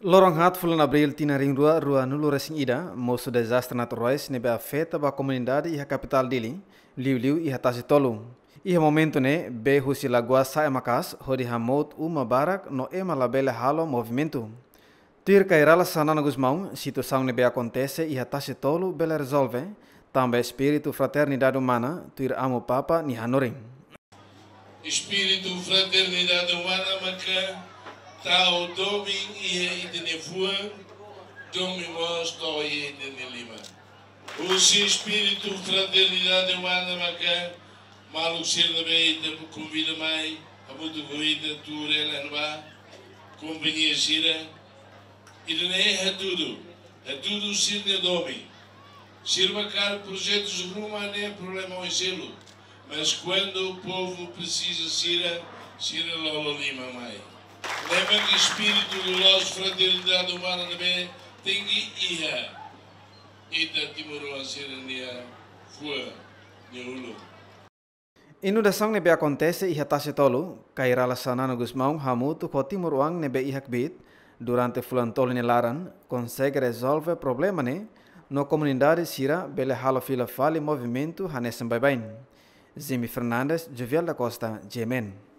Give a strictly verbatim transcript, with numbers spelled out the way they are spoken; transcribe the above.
Lorong hat fulan abril tina ring rua rua nulu racing ida moço desastre naturais nebe afeta ba comunidade e a capital dele liu liu e hatasi tolu. E momento ne be husi lagua sai makas hodi hamot uma barak no ema labele halo movimento. Tuir cairala sanana gusmão situação nebe acontece e hatasi tolu bela resolve também espírito fraternidade humana tuir amo papa ni hanoring. Espírito fraternidade humana maca tau domin ihe idene fua domin mos to idene lima. O espírito fraternidade humana maca malu ser da beita convida mai a muito goida turela nba companhia gira idene é tudo é tudo ser de domin. Sirva cara projetos rumo nem problema o selo. Mas quando o povo precisa sira sira lolo lima mai. Lembra que o espírito do nosso fraternidade humana também tem que ir. E da timoro a serania fua neulo. Inundação nebe acontece e hatase tolu, cairala sanana gusmão hamutu ko timuruang nebe ihakbit durante fulan tolu nelaran consegue resolver problema ne no comunidade sira bele halo fila fali movimento hanesam baibain. Zimi Fernandes, Jovial da Costa, Jemen.